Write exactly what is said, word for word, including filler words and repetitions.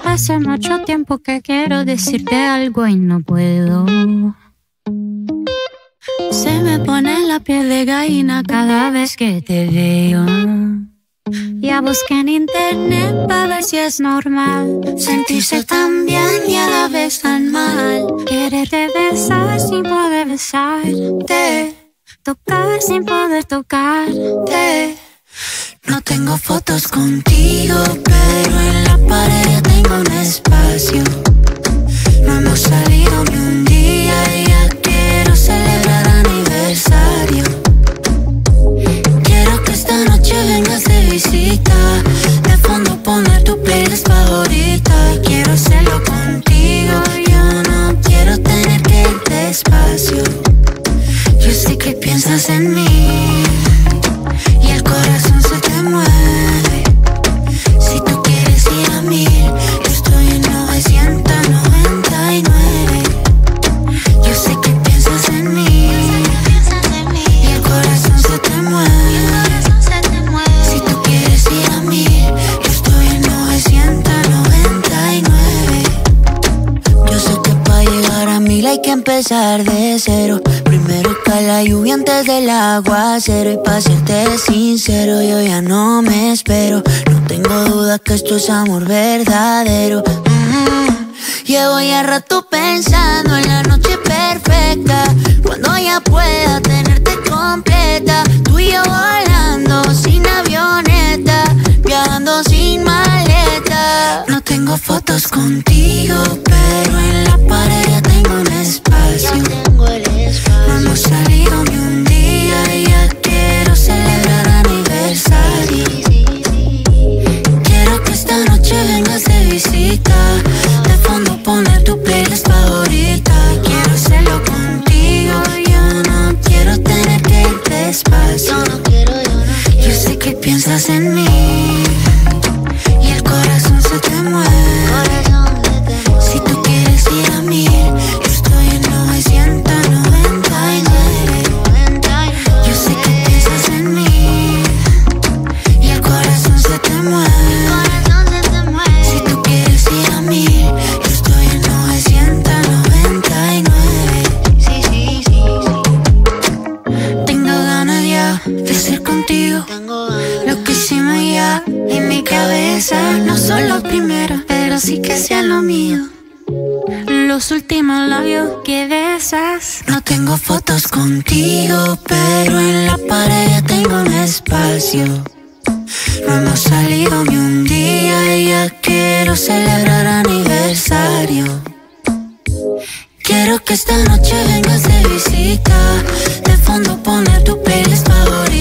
Hace mucho tiempo que quiero decirte algo y no puedo. Se me pone la piel de gallina cada vez que te veo. Ya busqué en internet para ver si es normal sentirse tan bien y a la vez tan mal. Quererte besar sin poder besarte, tocar sin poder tocarte. No tengo fotos contigo, pero en la pared tengo un espacio. No hemos salido ni un día y ya quiero celebrar aniversario. Quiero que esta noche vengas de visita, de fondo poner tu playlist favorita. Quiero hacerlo contigo, yo no quiero tener que ir despacio. Yo sé que piensas en mí y el corazón se te mueve. Si tú quieres ir a mil, yo estoy en novecientos noventa y nueve. Yo sé que piensas en mí y el corazón se te mueve. Si tú quieres ir a mil, yo estoy en novecientos noventa y nueve. Yo sé que para llegar a mil hay que empezar de cero. Primero cae la lluvia antes del aguacero. Y para serte sincero, yo ya no me espero. No tengo duda que esto es amor verdadero. mm-hmm. Llevo ya rato pensando en la noche perfecta, cuando ya pueda tenerte completa. Tú y yo volando sin avioneta, viajando sin maleta. No tengo fotos contigo, pero en la pared ya tengo un espacio. No hemos salido ni un día y ya quiero celebrar aniversario. Quiero que esta noche vengas de visita, de fondo poner tu playlist favorita. Quiero hacerlo contigo, yo no quiero tener que ir despacio. Yo sé que piensas en mí y el corazón se te mueve. Si tú quieres ir a mil, yo estoy en novecientos noventa y nueve. Yo sé que piensas en mí y el corazón se te mueve. Si tú quieres ir a mil, yo estoy en novecientos noventa y nueve. Sí, sí, sí, sí. Tengo ganas ya de ser contigo. Lo que hicimos ya en mi cabeza no son los primeros, pero sí que sean lo mío. Los últimos labios que besas. No tengo fotos contigo, pero en la pared ya tengo un espacio. No hemos salido ni un día y ya quiero celebrar aniversario. Quiero que esta noche vengas de visita, de fondo poner tu playlist favorita.